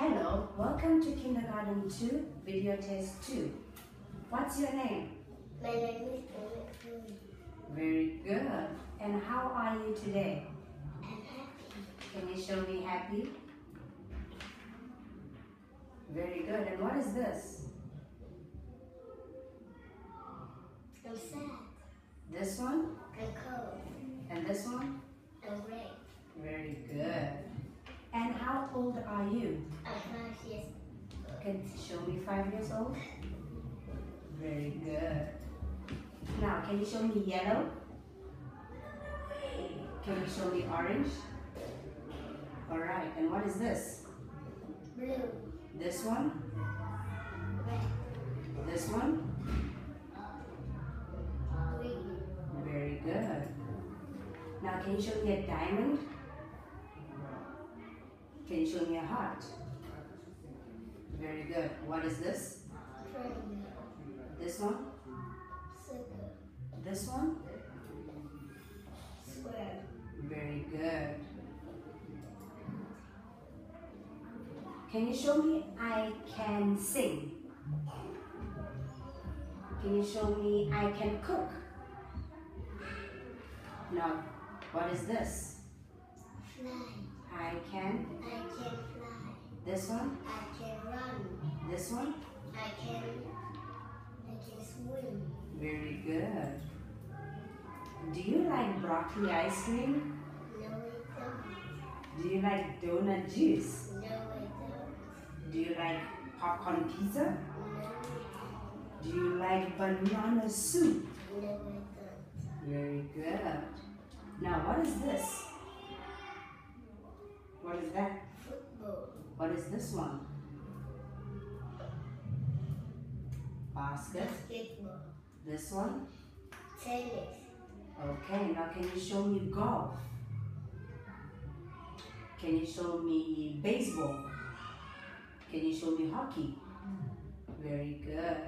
Hello, welcome to Kindergarten 2, Video Test 2. What's your name? My name is Emily. Very good. And how are you today? I'm happy. Can you show me happy? Very good. And what is this? I'm sad. This one? I'm cold. And this one? I'm great. Very good. And how old are you? I'm 5 years old. Can you show me 5 years old? Very good. Now, can you show me yellow? Can you show me orange? Alright, and what is this? Blue. This one? Red. This one? Green. Very good. Now, can you show me a diamond? Can you show me a heart? Very good. What is this? Triangle. This one? Circle. This one? Square. Very good. Can you show me I can sing? Can you show me I can cook? Now, what is this? Fly. I can. I can fly. This one? I can run. This one? I can swim. Very good. Do you like broccoli ice cream? No, I don't. Do you like donut juice? No, I don't. Do you like popcorn pizza? No, I Do you like banana soup? don't. No, I don't. Very good. Now, what is this? What is that? Football. What is this one? Basket. Basketball. This one? Tennis. Okay, now can you show me golf? Can you show me baseball? Can you show me hockey? Very good.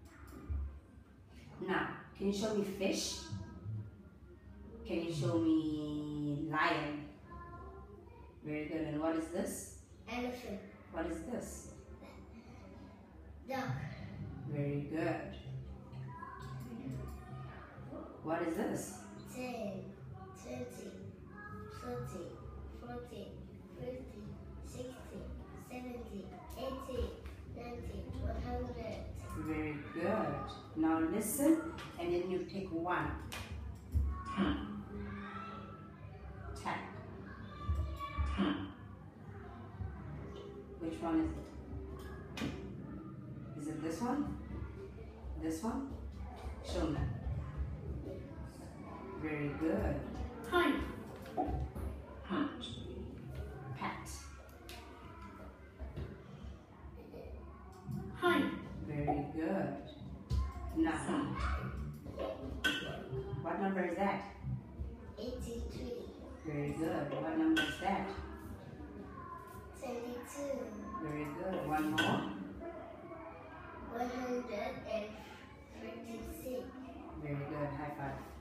Now, can you show me fish? Can you show me lion? Very good. And what is this? Elephant. What is this? Duck. Very good. What is this? 10, 20, 30, 40, 50, 60, 70, 80, 90, 100. Very good. Now listen and then you pick one. Tap. Which one is it? Is it this one? This one? Show me. Very good. Hunt. Hunt. Pat. Hunt. Very good. Now, what number is that? 83. Very good. What number is that? 22. Very good. One more. 156. Very good. High five.